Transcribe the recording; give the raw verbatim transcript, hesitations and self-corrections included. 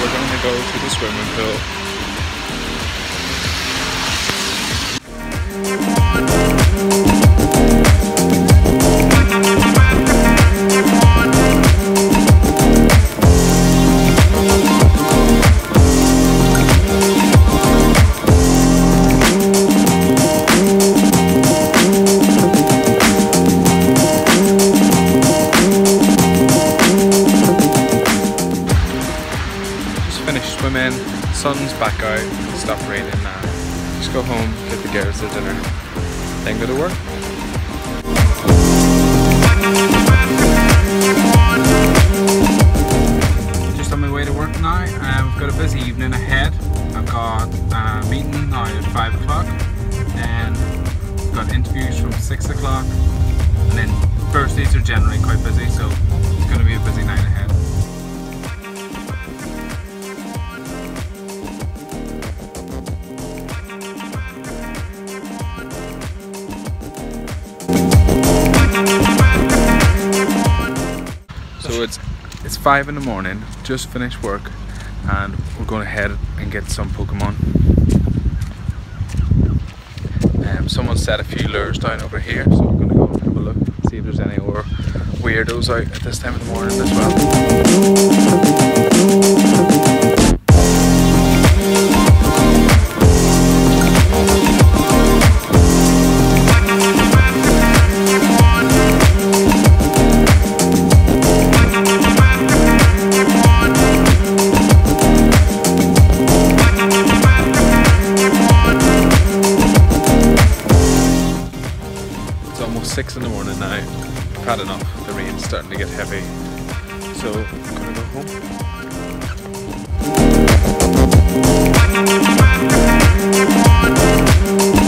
we're going to go to the swimming pool. Finished swimming, sun's back out, stopped raining now. Just go home, get the girls to dinner, then go to work. Just on my way to work now. Uh, we've got a busy evening ahead. I've got a meeting now at five o'clock, and we've got interviews from six o'clock, and then Thursdays are generally quite busy, so it's going to be a busy night ahead. So it's it's five in the morning, just finished work, and we're going to head and get some Pokemon. Um, someone set a few lures down over here, so we're going to go and have a look, see if there's any more weirdos out at this time of the morning as well. Six in the morning now. I've had enough. The rain's starting to get heavy, so I'm gonna go home.